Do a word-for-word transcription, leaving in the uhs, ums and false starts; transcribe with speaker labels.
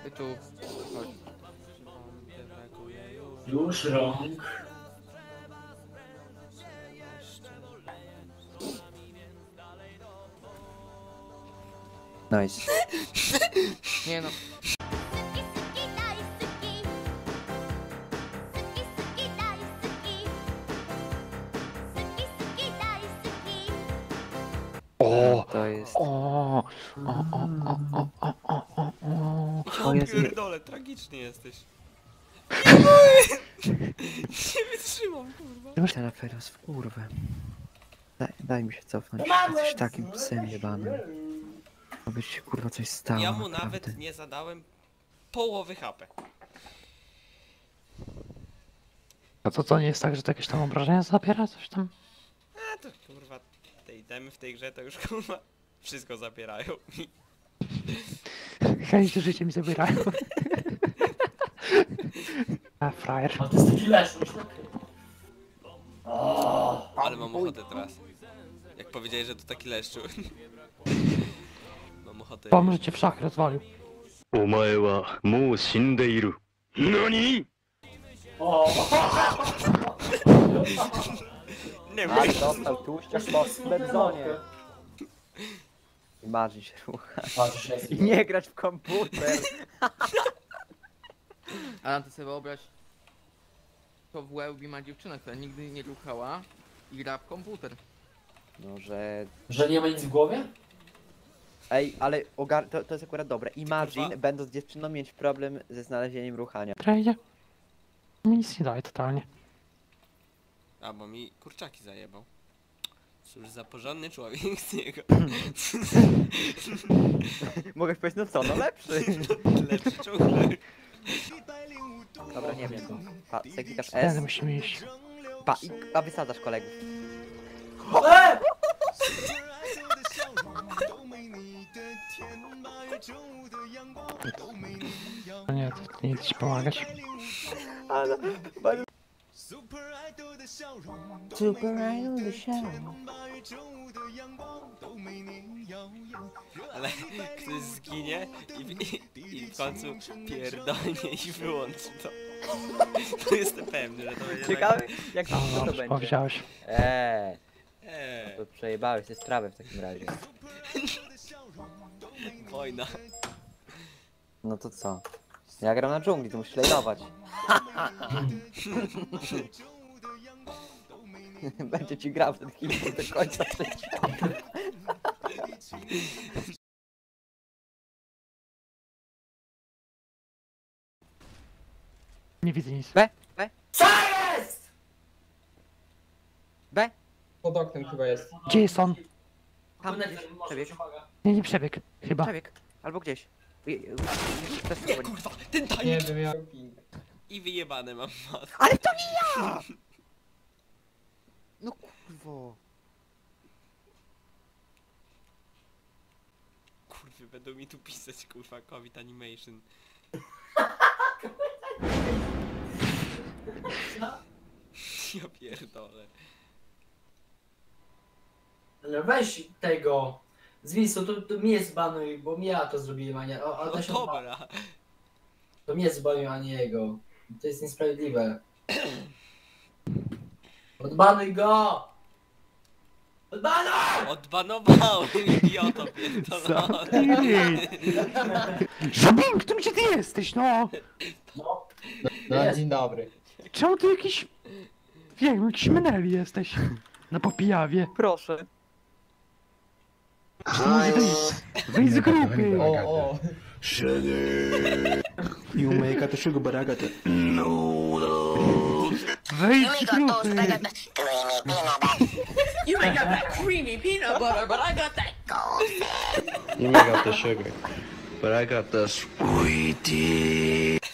Speaker 1: Ty tu. Chodź.
Speaker 2: Już rąk.
Speaker 3: Nice.
Speaker 1: Nie no.
Speaker 4: O,
Speaker 3: To jest...
Speaker 4: o, o, o, o, o, o, o, o, o.
Speaker 3: To jest...
Speaker 5: Pierdole, tragiczny jesteś. Nie wytrzymam, kurwa.
Speaker 3: Ten aferas w kurwę. Daj, daj mi się cofnąć. Jesteś takim psem jebanym. Aby ci się kurwa coś stało.
Speaker 5: Ja mu
Speaker 3: naprawdę.
Speaker 5: nawet nie zadałem połowy H P.
Speaker 4: A to to nie jest tak, że to jakieś tam obrażenia zabiera? Coś tam?
Speaker 5: A to kurwa, te itemy w tej grze to już kurwa wszystko zabierają.
Speaker 4: Chęć do życia mi zabierają. A, frajer.
Speaker 2: A to jest taki les, już tak.
Speaker 5: Ale mam ochotę teraz. Jak powiedziałeś, że to taki leszczu. Mam ochotę...
Speaker 4: Pomóż, że cię w szach rozwalił.
Speaker 6: お前はもう死んでいる。何
Speaker 2: O!
Speaker 5: Nie
Speaker 3: Ale
Speaker 5: wiem.
Speaker 3: dostał tłuszcz po spędzonie. I marzy się rucha.
Speaker 2: Patrz, jest.
Speaker 3: I nie grać w komputer.
Speaker 1: Ale ty sobie wyobraź. To w Łełbi ma dziewczynę, która nigdy nie ruchała i gra w komputer.
Speaker 3: No, że...
Speaker 2: Że nie ma nic w głowie?
Speaker 3: Ej, ale ogar... to, to jest akurat dobre. Imagine,
Speaker 5: Kurwa.
Speaker 3: będąc dziewczyną, mieć problem ze znalezieniem ruchania.
Speaker 4: Trejdzie. Mi nic nie daje totalnie.
Speaker 5: A, bo mi kurczaki zajebał. Cóż za porządny człowiek z niego.
Speaker 3: Mogę powiedzieć, no co, no lepszy.
Speaker 5: Lepszy człowiek.
Speaker 3: Dobra, nie wiem. Pa, se klikasz
Speaker 4: Teraz
Speaker 3: S,
Speaker 4: musimy iść.
Speaker 3: pa, i, a wysadzasz kolegów.
Speaker 2: E!
Speaker 4: No nie, to nie idę ci pomagać.
Speaker 3: Ale... Super Idol the show.
Speaker 5: Ale ktoś zginie i, i, i w końcu pierdolnie i wyłączy to. To jestem pewny, że to będzie
Speaker 3: Ciekawe, jak
Speaker 4: No,
Speaker 3: to, to
Speaker 4: no,
Speaker 3: będzie.
Speaker 4: powiedziałeś.
Speaker 3: Eee,
Speaker 5: Eee,
Speaker 3: to przejebałeś sobie sprawę w takim razie.
Speaker 5: wojna.
Speaker 3: No to co? Ja gram na dżungli, to musisz lejnować. Będzie ci grał ten kilku do końca życia.
Speaker 4: Nie widzę nic.
Speaker 3: B, B,
Speaker 2: Co jest?
Speaker 3: B.
Speaker 7: Pod oknem chyba jest.
Speaker 4: Gdzie jest on?
Speaker 3: Tam gdzieś,
Speaker 2: Konektor, może
Speaker 3: przebieg,
Speaker 2: przewaga.
Speaker 4: Nie, nie przebieg. Chyba.
Speaker 3: przebieg. Albo gdzieś. I- i- i-
Speaker 5: Nie kurwa, ten
Speaker 7: Nie
Speaker 5: tajnik!
Speaker 7: wiem, ja... ping.
Speaker 5: I wyjebane mam was.
Speaker 3: Ale to nie ja! No kurwo.
Speaker 5: Kurwy, będą mi tu pisać kurwa COVID animation. Ja pierdolę.
Speaker 2: Ale weź tego. Zwisu, to, to mnie zbanuj, bo ja to zrobiłem, a nie. O, a
Speaker 5: No
Speaker 2: to, się
Speaker 5: dobra.
Speaker 2: to mnie zbanuj, a nie jego. To jest niesprawiedliwe. Odbanuj go! Odbanuj!
Speaker 5: Odbanowałem, idioto pierdolony.
Speaker 4: Żabink, tu gdzie ty jesteś, no?
Speaker 2: No.
Speaker 7: No, dzień dobry.
Speaker 4: Czemu ty jakiś... Wiem, jakiś meneli jesteś. Na popijawie.
Speaker 3: Proszę.
Speaker 4: Wyjdź, wyjdź z grupy.
Speaker 7: O, o.
Speaker 8: You make out the sugar, but I got the
Speaker 4: Wyjdź z grupy.
Speaker 9: You ain't got that creamy peanut butter, but I got that gold.
Speaker 8: you make out the sugar, but I got the sweetie.